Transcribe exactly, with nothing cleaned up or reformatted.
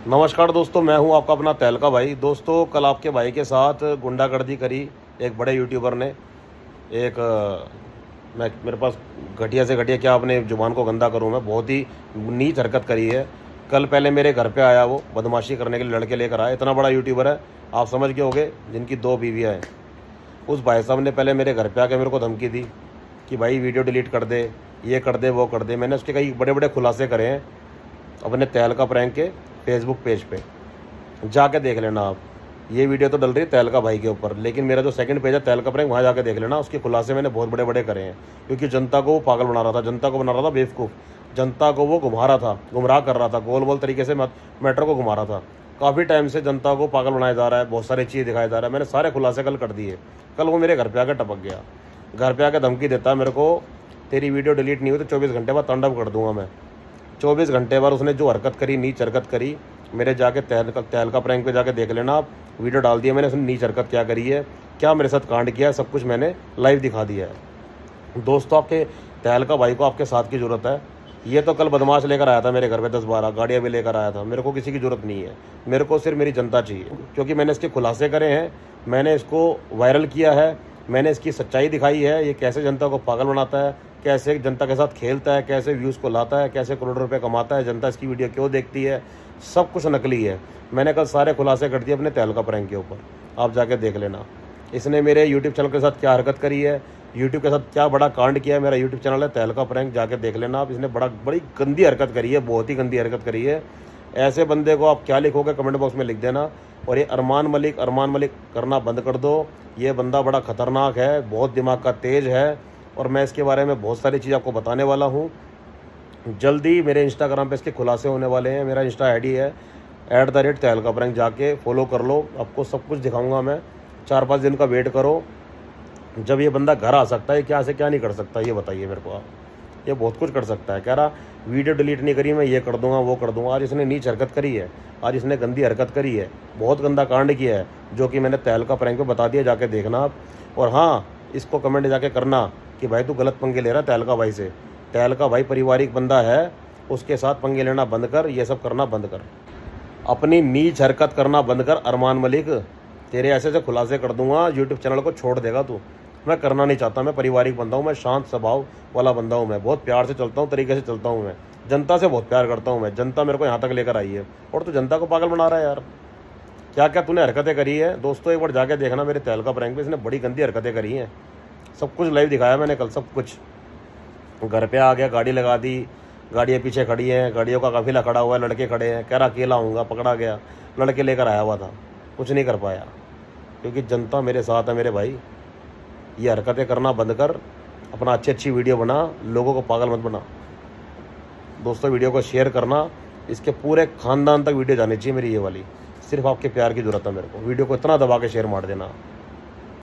नमस्कार दोस्तों, मैं हूं आपका अपना तहलका भाई। दोस्तों, कल आपके भाई के साथ गुंडागर्दी करी एक बड़े यूट्यूबर ने। एक मैं मेरे पास घटिया से घटिया क्या अपने जुबान को गंदा करूं, मैं बहुत ही नीच हरकत करी है। कल पहले मेरे घर पे आया, वो बदमाशी करने के लिए लड़के लेकर आया। इतना बड़ा यूट्यूबर है, आप समझ गए होंगे, जिनकी दो बीवियाँ हैं। उस भाई साहब ने पहले मेरे घर पे आके मेरे को धमकी दी कि भाई वीडियो डिलीट कर दे, ये कर दे, वो कर दे। मैंने उसके कई बड़े बड़े खुलासे करे हैं अपने तहलका प्रैंक के फेसबुक पेज पे, जाके देख लेना आप। ये वीडियो तो डल रही है तहलका भाई के ऊपर, लेकिन मेरा जो सेकंड पेज है तहलका प्रैंक, वहाँ जाके देख लेना। उसके खुलासे मैंने बहुत बड़े बड़े करे हैं, क्योंकि जनता को वो पागल बना रहा था, जनता को बना रहा था बेवकूफ़, जनता को वो घुमा रहा था, गुमराह कर रहा था, गोल गोल तरीके से मैटर को घुमा रहा था। काफ़ी टाइम से जनता को पागल बनाया जा रहा है, बहुत सारी चीज़ दिखाया जा रहा है। मैंने सारे खुलासे कल कर दिए। कल वो मेरे घर पर आकर टपक गया, घर पर आकर धमकी देता है मेरे को, तेरी वीडियो डिलीट नहीं हुई तो चौबीस घंटे बाद तांडव कर दूंगा मैं। चौबीस घंटे बाद उसने जो हरकत करी, नीच हरकत करी, मेरे जाके तहलका तहलका प्रैंक पे जाके देख लेना आप। वीडियो डाल दिया मैंने, उसने नीच हरकत क्या करी है, क्या मेरे साथ कांड किया है, सब कुछ मैंने लाइव दिखा दिया है। दोस्तों, आपके तहलका भाई को आपके साथ की ज़रूरत है। ये तो कल बदमाश लेकर आया था मेरे घर पे, दस बारह गाड़ियाँ भी लेकर आया था। मेरे को किसी की ज़रूरत नहीं है, मेरे को सिर्फ मेरी जनता चाहिए, क्योंकि मैंने इसके खुलासे करे हैं, मैंने इसको वायरल किया है, मैंने इसकी सच्चाई दिखाई है। ये कैसे जनता को पागल बनाता है, कैसे जनता के साथ खेलता है, कैसे व्यूज़ को लाता है, कैसे करोड़ों रुपए कमाता है, जनता इसकी वीडियो क्यों देखती है, सब कुछ नकली है। मैंने कल सारे खुलासे कर दिए अपने तहलका प्रैंक के ऊपर, आप जाके देख लेना। इसने मेरे यूट्यूब चैनल के साथ क्या हरकत करी है, यूट्यूब के साथ क्या बड़ा कांड किया है। मेरा यूट्यूब चैनल है तहलका प्रैंक, जाके देख लेना आप। इसने बड़ा बड़ी गंदी हरकत करी है, बहुत ही गंदी हरकत करी है। ऐसे बंदे को आप क्या लिखोगे कमेंट बॉक्स में लिख देना। और ये अरमान मलिक अरमान मलिक करना बंद कर दो। ये बंदा बड़ा ख़तरनाक है, बहुत दिमाग का तेज है, और मैं इसके बारे में बहुत सारी चीज़ आपको बताने वाला हूँ। जल्दी मेरे इंस्टाग्राम पे इसके खुलासे होने वाले हैं। मेरा इंस्टा आई डी है at the rate Tahalka prank, जाके फॉलो कर लो, आपको सब कुछ दिखाऊंगा मैं। चार पाँच दिन का वेट करो, जब ये बंदा घर आ सकता है। क्या से क्या नहीं कर सकता, ये बताइए मेरे को आप। ये बहुत कुछ कर सकता है। कह रहा वीडियो डिलीट नहीं करी, मैं ये कर दूंगा, वो कर दूंगा। आज इसने नीच हरकत करी है, आज इसने गंदी हरकत करी है, बहुत गंदा कांड किया है, जो कि मैंने तहलका प्रैंक पे बता दिया, जाके देखना आप। और हाँ, इसको कमेंट जाके करना कि भाई तू गलत पंगे ले रहा है तहलका भाई से। तहलका भाई पारिवारिक बंदा है, उसके साथ पंगे लेना बंद कर, ये सब करना बंद कर, अपनी नीच हरकत करना बंद कर। अरमान मलिक, तेरे ऐसे ऐसे खुलासे कर दूंगा, यूट्यूब चैनल को छोड़ देगा तू। मैं करना नहीं चाहता, मैं पारिवारिक बंदा हूँ, मैं शांत स्वभाव वाला बंदा हूँ, मैं बहुत प्यार से चलता हूँ, तरीके से चलता हूँ, मैं जनता से बहुत प्यार करता हूँ। मैं जनता मेरे को यहाँ तक लेकर आई है, और तू जनता को पागल बना रहा है यार। क्या क्या तूने हरकतें करी है। दोस्तों, एक बार जाके देखना मेरे तहलका प्रैंक पे, इसने बड़ी गंदी हरकतें करी हैं। सब कुछ लाइव दिखाया मैंने कल, सब कुछ। घर पे आ गया, गाड़ी लगा दी, गाड़ियाँ पीछे खड़ी हैं, गाड़ियों का काफिला खड़ा हुआ है, लड़के खड़े हैं, कह रहा अकेला आऊँगा, पकड़ा गया, लड़के लेकर आया हुआ था, कुछ नहीं कर पाया, क्योंकि जनता मेरे साथ है। मेरे भाई, ये हरकतें करना बंद कर, अपना अच्छी अच्छी वीडियो बना, लोगों को पागल मत बना। दोस्तों, वीडियो को शेयर करना, इसके पूरे खानदान तक वीडियो जानी चाहिए मेरी ये वाली। सिर्फ आपके प्यार की ज़रूरत है मेरे को। वीडियो को इतना दबा के शेयर मार देना।